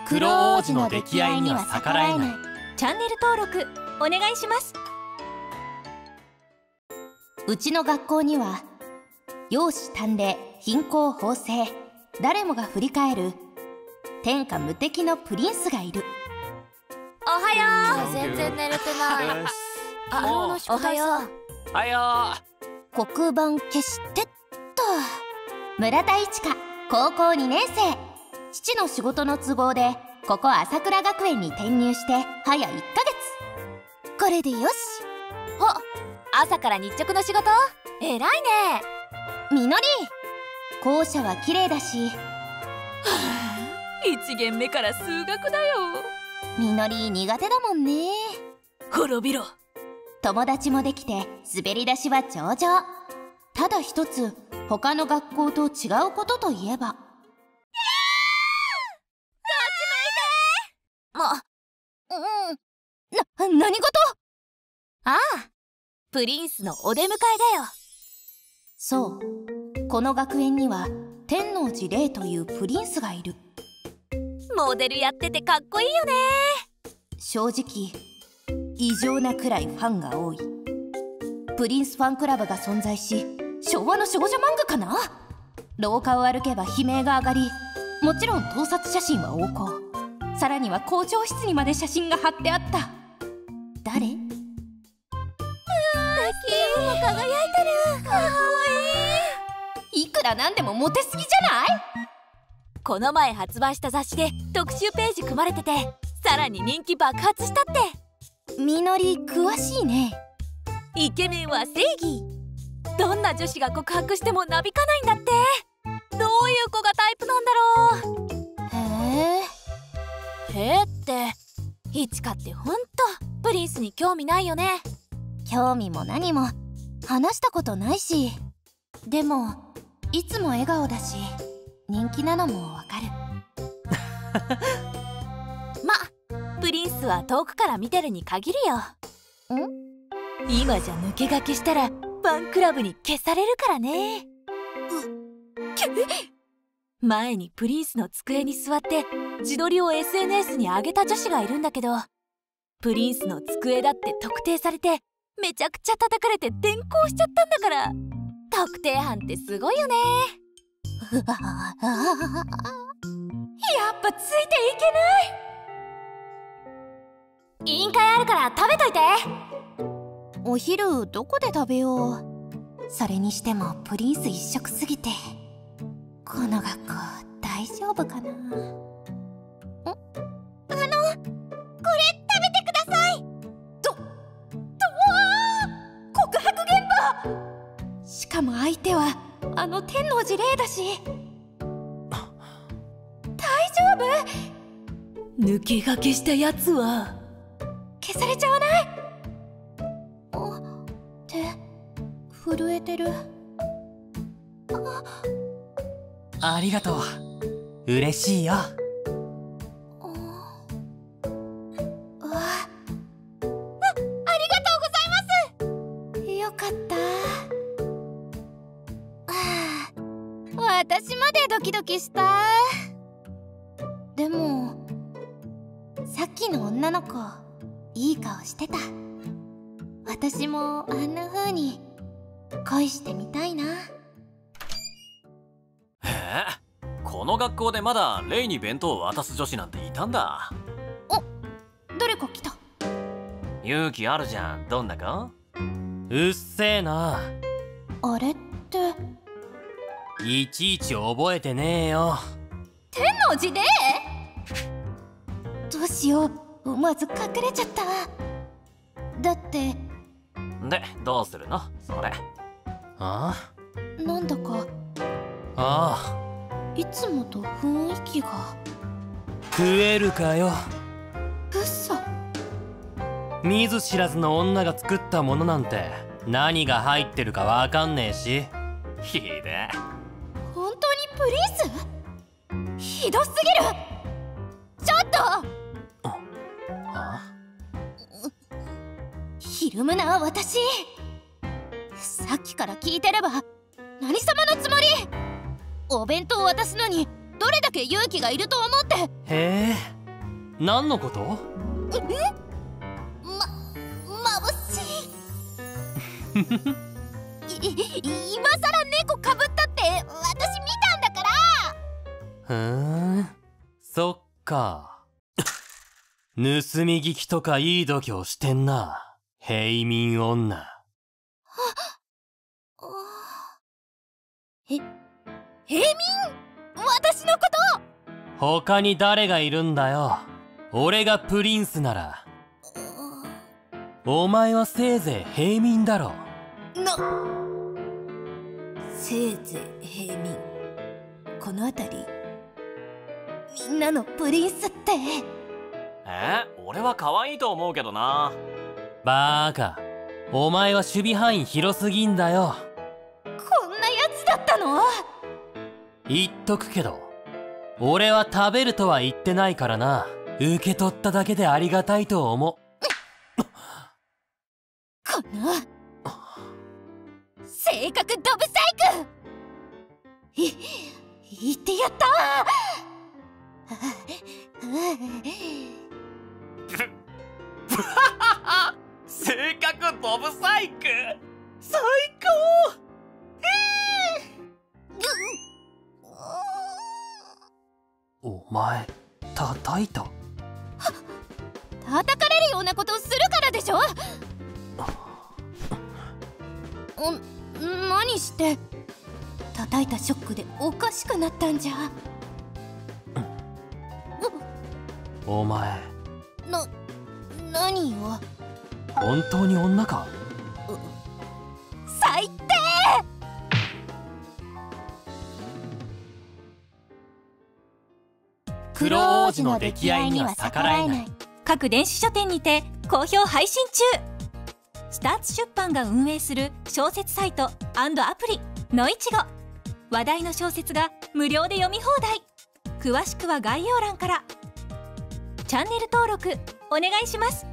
クロ王子の溺愛には逆らえない。 チャンネル登録お願いします。うちの学校には容姿端麗、品行方正、誰もが振り返る天下無敵のプリンスがいる。 おはよう。 全然寝れてない。 昨日の宿題さ。 おはよ黒板消してっと。村田一花、高校2年生。父の仕事の都合でここ朝倉学園に転入して早1ヶ月。これでよし。 お、朝から日直の仕事偉いね。 みのり、校舎は綺麗だし。 1限目から数学だよ。 みのり苦手だもんね。 滅びろ。 友達もできて滑り出しは上々。ただ一つ他の学校と違うことといえば、何事？ ああ、プリンスのお出迎えだよ。 そう、この学園には天王寺霊というプリンスがいる。 モデルやっててかっこいいよね。 正直異常なくらいファンが多い。プリンスファンクラブが存在し、昭和の少女漫画かな。廊下を歩けば悲鳴が上がり、もちろん盗撮写真は横行。さらには校長室にまで写真が貼ってあった。誰？ キーも輝いてる。かわいい。 いくらなんでもモテすぎじゃない？ この前発売した雑誌で特集ページ組まれてて、さらに人気爆発したって。 みのり詳しいね。 イケメンは正義。どんな女子が告白してもなびかないんだって。どういう子がタイプなんだろう。へえって、いちかってほんとプリンスに興味ないよね。 興味も何も話したことないし。でもいつも笑顔だし人気なのもわかる。 ま、プリンスは遠くから見てるに限るよ。今じゃ抜け駆けしたらファンクラブに消されるからね。前にプリンスの机に座って自撮りを SNS に上げた女子がいるんだけど、プリンスの机だって特定されてめちゃくちゃ叩かれて転校しちゃったんだから。特定班ってすごいよね。 やっぱついていけない。 委員会あるから食べといて。 お昼どこで食べよう。それにしてもプリンス一色すぎて、この学校大丈夫かな。これ食べてください。告白現場。しかも相手はあの天王寺霊だし。大丈夫？ 抜け駆けしたやつは消されちゃわない？手震えてる。 ありがとう。嬉しいよ。 よかった。私までドキドキした。でもさっきの女の子いい顔してた。私もあんな風に恋してみたいな。 へえ、この学校でまだレイに弁当を渡す女子なんていたんだ。 誰か来た。 勇気あるじゃん。どんな子？ うっせえな。 あれっていちいち覚えてねえよ。 天王寺霊？どうしよう、思わず隠れちゃった。だってで、どうするのそれ。 あなんだかあ、 いつもと雰囲気が。 食えるかよ。 嘘。 見ず知らずの女が作ったものなんて何が入ってるかわかんねえし。 ひで。 本当にプリンス？ひどすぎる。ちょっとひるむな私。さっきから聞いてれば何様のつもり？お弁当渡すのにどれだけ勇気がいると思って。 へえ、 何のこと？ 眩しい。今さら猫かぶったって私見たんだから。 そっか。盗み聞きとかいい度胸してんな、平民女。 平民？私のこと？ 他に誰がいるんだよ。俺がプリンスなら。お前はせいぜい平民だろ。 せいぜい平民。この辺りみんなのプリンスって。 俺は可愛いと思うけどな。 バーカ、お前は守備範囲広すぎんだよ。 こんなやつだったの？ 言っとくけど、俺は食べるとは言ってないからな。受け取っただけでありがたいと思う。 この性格ドブサイク。言ってやった性格ドブサイク最高。お前叩いた？ 叩かれるようなことをするからでしょ。何して叩いたショックでおかしくなったんじゃ。 お前何を？ 本当に女か？ 最低！ クロ王子の溺愛には逆らえない。 各電子書店にて好評配信中。スターツ出版が運営する小説サイト&アプリのいちご。話題の小説が無料で読み放題。詳しくは概要欄から。チャンネル登録お願いします。